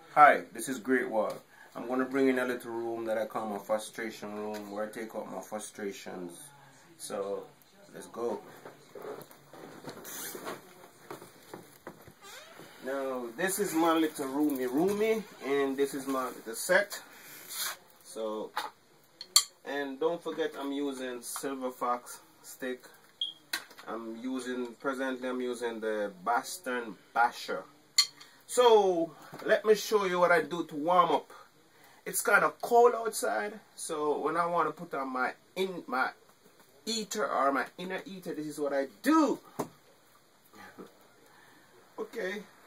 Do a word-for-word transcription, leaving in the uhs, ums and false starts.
Hi, this is Great Wall. I'm going to bring in a little room that I call my frustration room, where I take out my frustrations. So, let's go. Now, this is my little roomy roomy, and this is my little set. So, and don't forget I'm using Silver Fox stick. I'm using, presently I'm using the Boston Basher. So, let me show you what I do to warm up. It's kind of cold outside, so when I want to put on my in my heater or my inner heater, this is what I do. Okay.